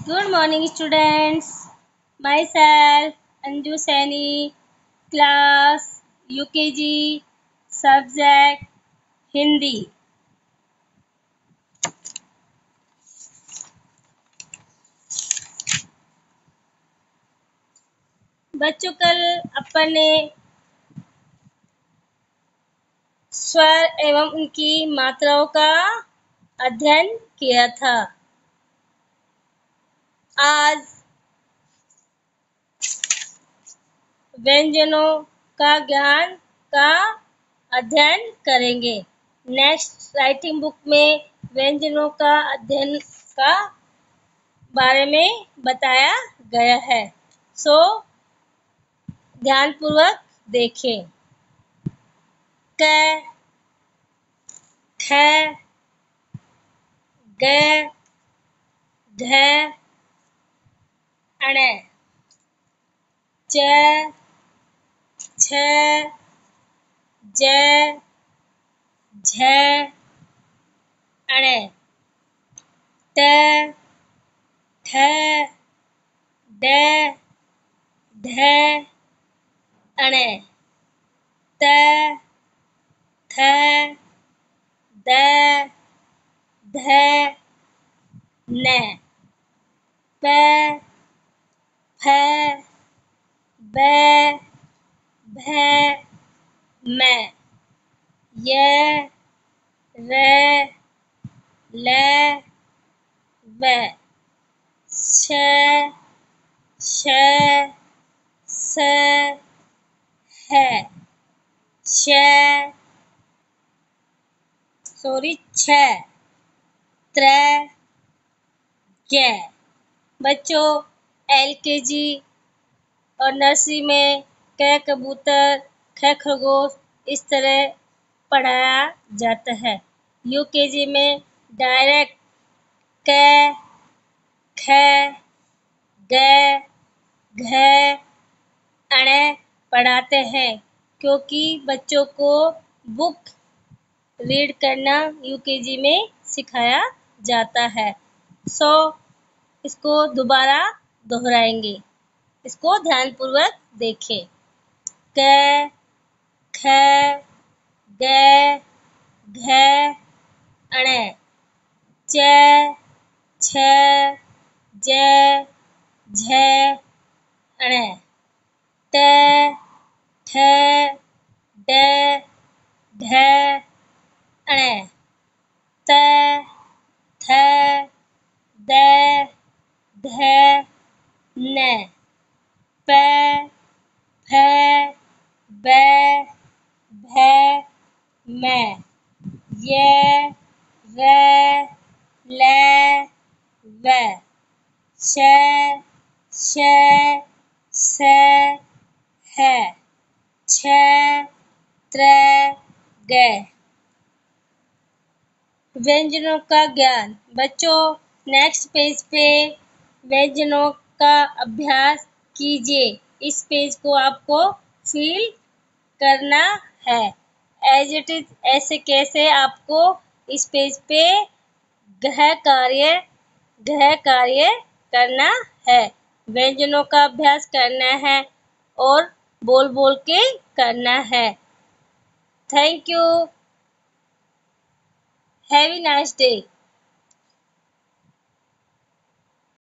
Good morning, students. Myself, Anju Saini, class UKG, subject Hindi. बच्चों, कल अपन ने स्वर एवं उनकी मात्राओं का अध्ययन किया था। आज व्यंजनों का ज्ञान का अध्ययन करेंगे। नेक्स्ट राइटिंग बुक में व्यंजनों का अध्ययन का बारे में बताया गया है। सो ध्यानपूर्वक देखें। क, ख, ग, घ, अण, च, छ, ज, झ, अण, ट, ठ, ड, ढ, अण, त, थ, द, ध, न, प, फ, ब, भ, म, य, र, ल, व, श, श, स, ह, छ, त्र, ज्ञ। बच्चों, LKG और नर्सरी में क कबूतर, ख खरगोश इस तरह पढ़ाया जाता है। UKG में डायरेक्ट क, ख, ग, घ, अण पढ़ाते हैं, क्योंकि बच्चों को बुक रीड करना UKG में सिखाया जाता है। सो इसको दोबारा दोहराएंगे। इसको ध्यानपूर्वक देखें। क, ख, ग, घ, अण, च, छ, ज, झ, अण, ट, ठ, ड, ढ, अण, त, थ, द, ध, न, प, फ, ब, भ, म, य, र, ल, व, श, श, स, ह, छ, त्र, ग। व्यंजनों का ज्ञान। बच्चों, नेक्स्ट पेज पे व्यंजनों का अभ्यास कीजिए। इस पेज को आपको फिल करना है। एज इट इज ऐसे कैसे आपको इस पेज पे गृह कार्य करना है। व्यंजनों का अभ्यास करना है और बोल बोल के करना है। Thank you. Have a nice day.